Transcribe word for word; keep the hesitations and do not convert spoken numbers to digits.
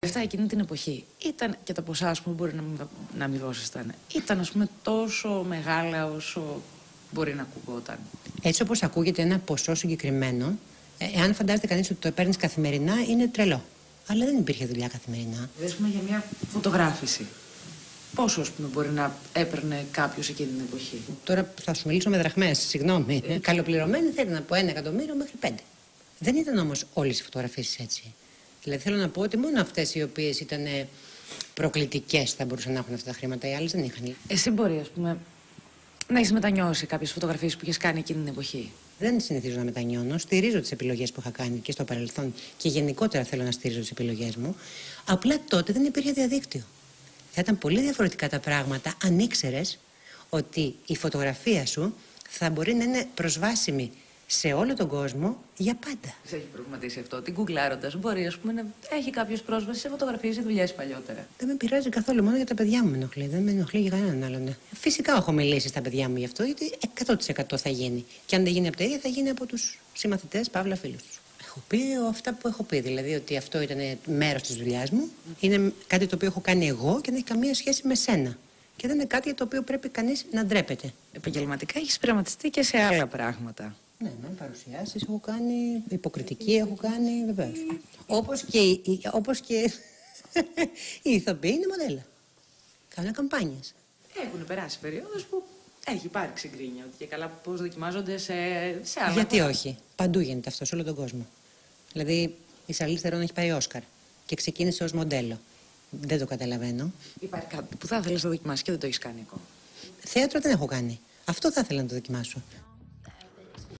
Αυτά εκείνη την εποχή ήταν και τα ποσά, ας πούμε, μπορεί να, να αμοιβόσασταν. Ήταν, ας πούμε, τόσο μεγάλα όσο μπορεί να ακουγόταν. Έτσι όπως ακούγεται ένα ποσό συγκεκριμένο, εάν φαντάζεται κανείς ότι το παίρνεις καθημερινά, είναι τρελό. Αλλά δεν υπήρχε δουλειά καθημερινά. Ας πούμε για μια φωτογράφηση. Πόσο, ας πούμε, μπορεί να έπαιρνε κάποιος εκείνη την εποχή? Τώρα θα σου μιλήσω με δραχμές, συγγνώμη. Ε. Καλοπληρωμένη θέλει να πω ένα εκατομμύριο μέχρι πέντε. Δεν ήταν όμως όλες οι φωτογραφίες έτσι. Δηλαδή θέλω να πω ότι μόνο αυτές οι οποίες ήταν προκλητικές θα μπορούσαν να έχουν αυτά τα χρήματα, οι άλλες δεν είχαν. Εσύ μπορεί, ας πούμε, να έχεις μετανιώσει κάποιες φωτογραφίες που είχες κάνει εκείνη την εποχή? Δεν συνηθίζω να μετανιώνω. Στηρίζω τις επιλογές που είχα κάνει και στο παρελθόν και γενικότερα θέλω να στηρίζω τις επιλογές μου. Απλά τότε δεν υπήρχε διαδίκτυο. Θα ήταν πολύ διαφορετικά τα πράγματα αν ήξερες ότι η φωτογραφία σου θα μπορεί να είναι προσβάσιμη σε όλο τον κόσμο για πάντα. Σε έχει προβληματίσει αυτό, ότι γκουγκλάροντας μπορεί, ας πούμε, να έχει κάποιος πρόσβαση σε φωτογραφίες ή δουλειές παλιότερα? Δεν με πειράζει καθόλου, μόνο για τα παιδιά μου με ενοχλεί. Δεν με ενοχλεί για κανέναν άλλον. Φυσικά έχω μιλήσει στα παιδιά μου γι' αυτό, γιατί εκατό τοις εκατό θα γίνει. Και αν δεν γίνει από τα ίδια, θα γίνει από τους συμμαθητές, παύλα φίλους τους. Έχω πει αυτά που έχω πει, δηλαδή ότι αυτό ήταν μέρος της δουλειάς μου, είναι κάτι το οποίο έχω κάνει εγώ και δεν έχει καμία σχέση με σένα. Και δεν είναι κάτι για το οποίο πρέπει κανείς να ντρέπεται. Επαγγελματικά έχεις πειραματιστεί και σε άλλα πράγματα. Ναι, ναι, παρουσιάσεις έχω κάνει, υποκριτική έχω κάνει, βεβαίως. Όπως και, οι, όπως και οι ηθοποιοί είναι μοντέλα. Κάνουν καμπάνιες. Έχουν περάσει περίοδος που έχει υπάρξει γκρίνια, ότι και καλά πώς δοκιμάζονται σε, σε άλλα. Γιατί όχι. Παντού γίνεται αυτό, σε όλο τον κόσμο. Δηλαδή, η Σαρλίζ Θερόν έχει πάρει Όσκαρ και ξεκίνησε ως μοντέλο. Δεν το καταλαβαίνω. Υπάρχει κάτι που θα ήθελες να δοκιμάσεις και δεν το έχεις κάνει ακόμα? Θέατρο δεν έχω κάνει. Αυτό θα ήθελα να το δοκιμάσω.